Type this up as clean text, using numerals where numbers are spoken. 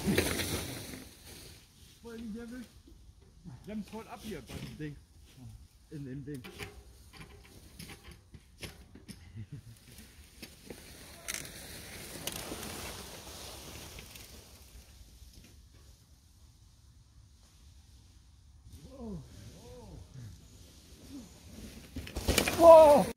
Voll nicht erwischt. Bremst voll ab hier bei dem Ding. In dem Ding. Wow.